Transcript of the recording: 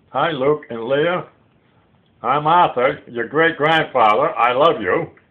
Hi, Luke and Leah. I'm Arthur, your great-grandfather. I love you.